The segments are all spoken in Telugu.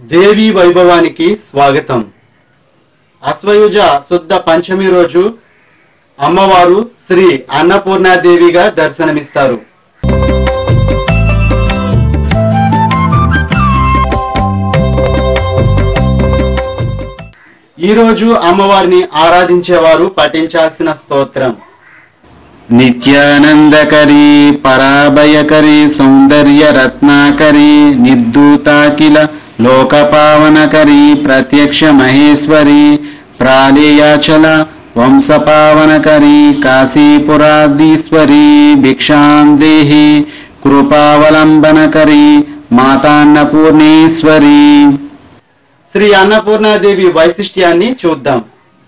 దేవి వైభవానికి స్వాగతం. అశ్వయుజ శుద్ధ పంచమి రోజు అమ్మవారు శ్రీ అన్నపూర్ణాదేవిగా దర్శనమిస్తారు. ఈ రోజు అమ్మవారిని ఆరాధించేవారు పఠించాల్సిన స్తోత్రం: నిత్యానందకరీ పరాభయకరీ సౌందర్య రత్నాకరీ నిర్దూతాకిల లోకపావనకరీ ప్రత్యక్ష మహేశ్వరీ ప్రాళేయాచల వంశపావనకరీ కాశీపురాధీశ్వరీ భిక్షాందేహి కృపావలంబనకరీ మాతాన్నపూర్ణేశ్వరీ. శ్రీ అన్నపూర్ణాదేవి వైశిష్ట్యాన్ని చూద్దాం.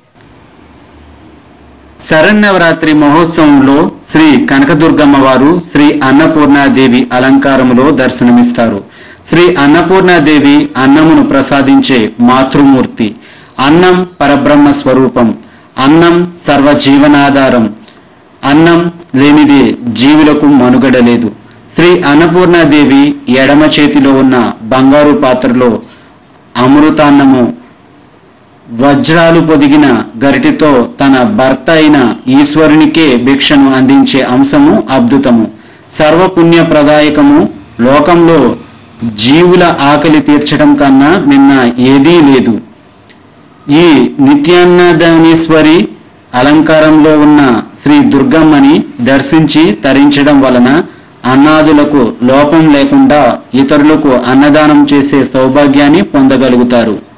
శరన్నవరాత్రి మహోత్సవంలో శ్రీ కనకదుర్గమ్మ వారు శ్రీ అన్నపూర్ణాదేవి అలంకారములో దర్శనమిస్తారు. శ్రీ అన్నపూర్ణాదేవి అన్నమును ప్రసాదించే మాతృమూర్తి. అన్నం పరబ్రహ్మ స్వరూపం. అన్నం సర్వజీవనాధారం. అన్నం లేనిదే జీవులకు మనుగడ లేదు. శ్రీ అన్నపూర్ణాదేవి ఎడమ చేతిలో ఉన్న బంగారు పాత్రలో అమృతాన్నము, వజ్రాలు పొదిగిన గరిటితో తన భర్త అయిన ఈశ్వరునికే భిక్షను అందించే అంశము అద్భుతము, సర్వపుణ్య ప్రదాయకము. లోకంలో జీవుల ఆకలి తీర్చడం కన్నా నిన్న ఏదీ లేదు. ఈ నిత్యాన్నదానీశ్వరి అలంకారంలో ఉన్న శ్రీ దుర్గమ్మని దర్శించి తరించడం వలన అన్నాదులకు లోపం లేకుండా ఇతరులకు అన్నదానం చేసే సౌభాగ్యాన్ని పొందగలుగుతారు.